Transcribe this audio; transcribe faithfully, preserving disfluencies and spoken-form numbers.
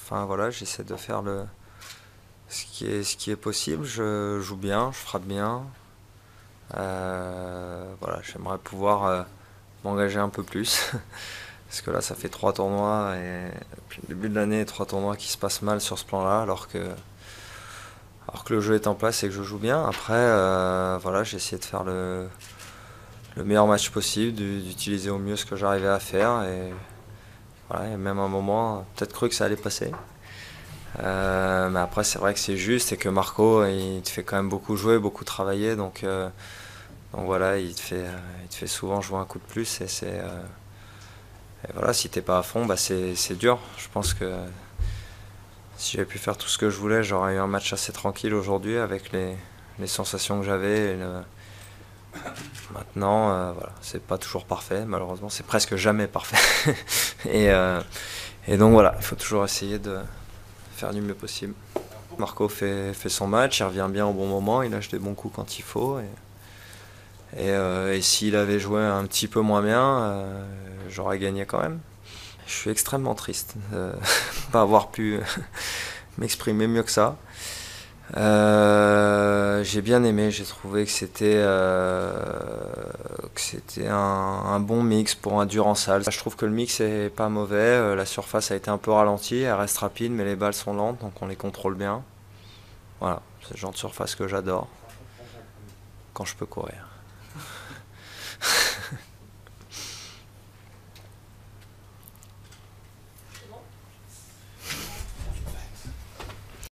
enfin voilà, j'essaie de faire le, ce qui est, ce qui est possible. Je joue bien, je frappe bien. Euh, voilà, j'aimerais pouvoir euh, m'engager un peu plus. Parce que là, ça fait trois tournois et depuis le début de l'année, trois tournois qui se passent mal sur ce plan-là, alors que, alors que le jeu est en place et que je joue bien. Après, euh, voilà, j'ai essayé de faire le, le meilleur match possible, d'utiliser au mieux ce que j'arrivais à faire. Et voilà, et même à un moment, peut-être cru que ça allait passer. Euh, mais après, c'est vrai que c'est juste et que Marco, il te fait quand même beaucoup jouer, beaucoup travailler. Donc, euh, donc voilà, il te, fait, il te fait souvent jouer un coup de plus. Et, c'est, euh, et voilà, si t'es pas à fond, bah c'est, c'est dur. Je pense que si j'avais pu faire tout ce que je voulais, j'aurais eu un match assez tranquille aujourd'hui avec les, les sensations que j'avais. Et le... Maintenant, euh, voilà, c'est pas toujours parfait, malheureusement, c'est presque jamais parfait. et, euh, et donc voilà, il faut toujours essayer de faire du mieux possible. Marco fait, fait son match, il revient bien au bon moment, il lâche des bons coups quand il faut. Et, et, euh, et s'il avait joué un petit peu moins bien, euh, j'aurais gagné quand même. Je suis extrêmement triste de ne pas avoir pu m'exprimer mieux que ça. Euh, j'ai bien aimé, j'ai trouvé que c'était euh, que c'était un, un bon mix pour un dur en salle. Je trouve que le mix est pas mauvais, la surface a été un peu ralentie, elle reste rapide mais les balles sont lentes donc on les contrôle bien. Voilà, c'est le genre de surface que j'adore quand je peux courir.